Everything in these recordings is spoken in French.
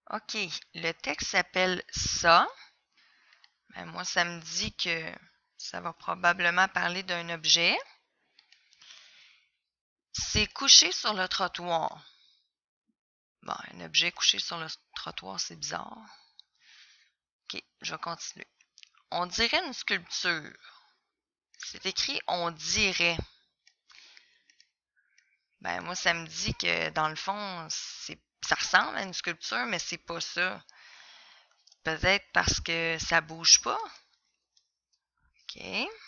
OK, le texte s'appelle ça. Ben, moi, ça me dit que ça va probablement parler d'un objet. C'est couché sur le trottoir. Bon, un objet couché sur le trottoir, c'est bizarre. OK, je vais continuer. On dirait une sculpture. C'est écrit on dirait. Ben, moi, ça me dit que dans le fond, ça ressemble à une sculpture, mais c'est pas ça. Peut-être parce que ça bouge pas. OK.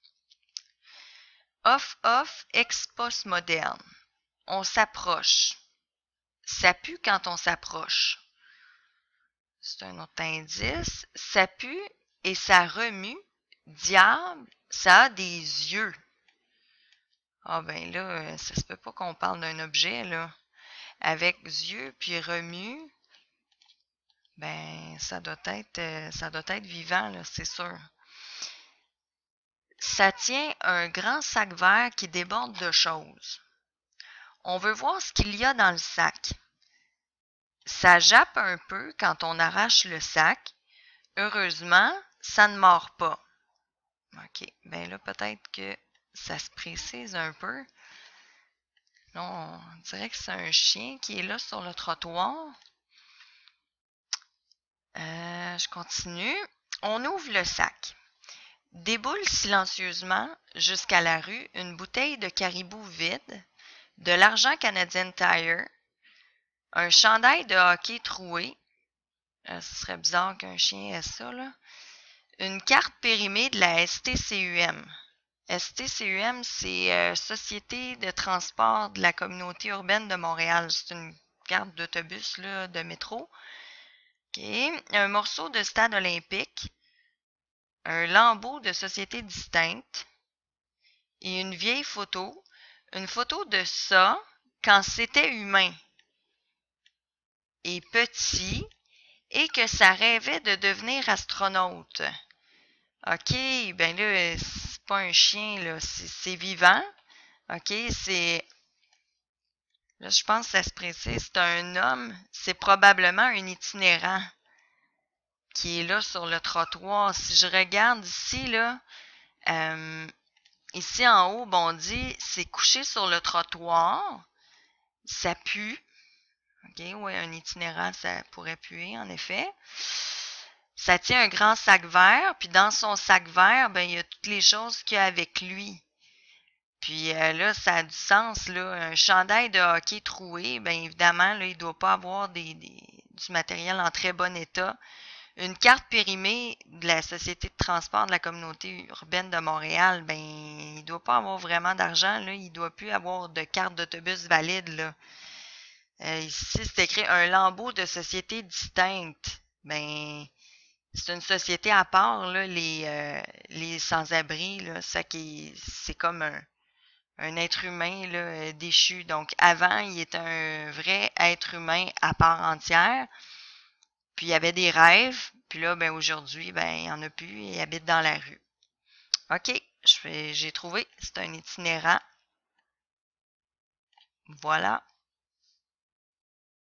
Off-off, ex-post moderne. On s'approche. Ça pue quand on s'approche. C'est un autre indice. Ça pue et ça remue. Diable, ça a des yeux. Ah ben là, ça se peut pas qu'on parle d'un objet, là. Avec yeux puis remue, ben ça doit être vivant, là, c'est sûr. Ça tient un grand sac vert qui déborde de choses. On veut voir ce qu'il y a dans le sac. Ça jappe un peu quand on arrache le sac. Heureusement, ça ne mord pas. OK, ben là, peut-être que ça se précise un peu. Là, on dirait que c'est un chien qui est là sur le trottoir. Je continue. On ouvre le sac. Déboule silencieusement jusqu'à la rue une bouteille de caribou vide, de l'argent Canadian Tire, un chandail de hockey troué. Ce serait bizarre qu'un chien ait ça, là. Une carte périmée de la STCUM. STCUM, c'est Société de transport de la communauté urbaine de Montréal. C'est une carte d'autobus, là, de métro. OK. Un morceau de stade olympique. Un lambeau de société distincte. Et une vieille photo. Une photo de ça quand c'était humain et petit et que ça rêvait de devenir astronaute. OK, ben là, c'est pas un chien, là, c'est vivant. OK, c'est... Là, je pense que ça se précise, c'est un homme, c'est probablement un itinérant qui est là sur le trottoir. Si je regarde ici, là, euh, ici en haut, bon, on dit c'est couché sur le trottoir, ça pue. OK, oui, un itinérant, ça pourrait puer, en effet. Ça tient un grand sac vert, puis dans son sac vert, ben, il y a toutes les choses qu'il y a avec lui. Puis là, ça a du sens, là. Un chandail de hockey troué, bien évidemment, là, il ne doit pas avoir du matériel en très bon état. Une carte périmée de la Société de transport de la communauté urbaine de Montréal, ben il ne doit pas avoir vraiment d'argent, là. Il ne doit plus avoir de carte d'autobus valide, là. Ici, c'est écrit un lambeau de société distincte. Ben, c'est une société à part, là, les sans-abri, là. C'est comme un être humain là, déchu. Donc avant, il était un vrai être humain à part entière. Puis il avait des rêves. Puis là, ben aujourd'hui, ben il n'y en a plus. Il habite dans la rue. OK, j'ai trouvé. C'est un itinérant. Voilà.